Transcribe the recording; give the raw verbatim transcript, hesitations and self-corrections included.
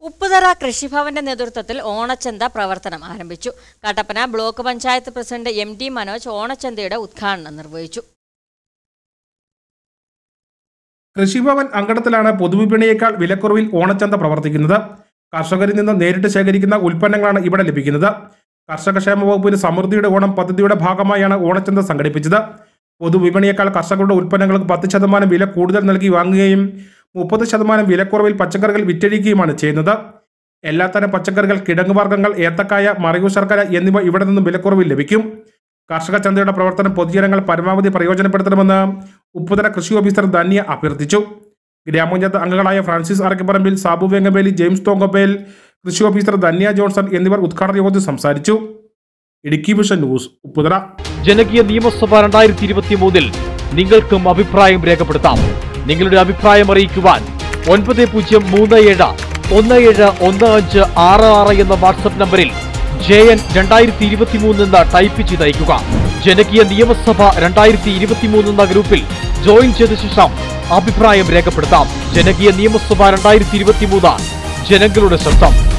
ഉപ്പുതറ കൃഷിഭവന്റെ നേതൃത്വത്തിൽ ഓണച്ചന്ത പ്രവർത്തനം ആരംഭിച്ചു. Kattappana block panchayat president M T Manoj ഓണച്ചന്തയുടെ ഉദ്ഘാടനം നിർവഹിച്ചു. കൃഷിഭവൻ അങ്കണത്തിലാണ് പൊതുവിപണിയേക്കാൾ വിലക്കുറവിൽ ഓണച്ചന്ത പ്രവർത്തിക്കുന്നത്. കർഷകരിൽ നിന്ന് നേരിട്ട് ശേഖരിക്കുന്ന ഉൽപ്പന്നങ്ങളാണ് ഇവിടെ ലഭിക്കുന്നത്. കർഷകക്ഷേമ വകുപ്പിന് സമൃദ്ധിയുടെ ഓണം പദ്ധതിയുടെ ഭാഗമായാണ് ഓണച്ചന്ത സംഘടിപ്പിച്ചത്. പൊതുവിപണിയേക്കാൾ കർഷകരുടെ ഉൽപ്പന്നങ്ങൾക്ക് പത്ത് ശതമാനം വില കൂടുതൽ നൽകി വാങ്ങുകയും മുപ്പത് ശതമാനം വിലക്കുറവിൽ പച്ചക്കറികൾ വിറ്റഴിക്കുകയുമാണ് ചെയ്യുന്നത്. എല്ലാത്തരം പച്ചക്കറികൾ, കിഴങ്ങുവർഗ്ഗങ്ങൾ, ഏത്തക്കായ, മറയൂർ ശർക്കര എന്നിവ ഇവിടെ നിന്നും വിലക്കുറവിൽ ലഭിക്കും. കർഷക ചന്തയുടെ പ്രവർത്തനം പൊതുജനങ്ങൾ പരമാവധി പ്രയോജനപ്പെടുത്തണമെന്ന് ഉപ്പുതറ കൃഷി ഓഫീസർ ധന്യ അഭ്യർത്ഥിച്ചു. ഗ്രാമപഞ്ചായത്ത് അംഗങ്ങളായ ഫ്രാൻസിസ് അറക്കപ്പറമ്പിൽ, സാബു വെങ്ങവേലി, ജെയിംസ് തോങ്കപ്പേൽ, കൃഷി ഓഫീസർ ധന്യ ജോൺസൺ എന്നിവർ ഉദ്ഘാടന യോഗത്തിൽ സംസാരിച്ചു. Idukki vision news, Upputhara. ജനകീയ നിയമസഭ രണ്ടായിരത്തി ഇരുപത്തി മൂന്നിൽ നിങ്ങൾക്കും അഭിപ്രായം രേഖപ്പെടുത്താം. നിങ്ങളുടെ അഭിപ്രായം അറിയിക്കുവാൻ ഒൻപത് പൂജ്യം മൂന്ന് ഏഴ് ഒന്ന് ഏഴ് ഒന്ന് അഞ്ച് ആറ് ആറ് എന്ന വാട്സ്ആപ്പ് നമ്പറിൽ ജെ എൻ രണ്ടായിരത്തി ഇരുപത്തി മൂന്ന് എന്ന് ടൈപ്പ് ചെയ്ത് അയക്കുക. ജനകീയ നിയമസഭ രണ്ടായിരത്തി ഇരുപത്തി മൂന്ന് എന്ന ഗ്രൂപ്പിൽ ജോയിൻ ചെയ്ത ശേഷം അഭിപ്രായം രേഖപ്പെടുത്താം. ജനകീയ നിയമസഭ രണ്ടായിരത്തി ഇരുപത്തി മൂന്ന് ജനങ്ങളുടെ ശബ്ദം.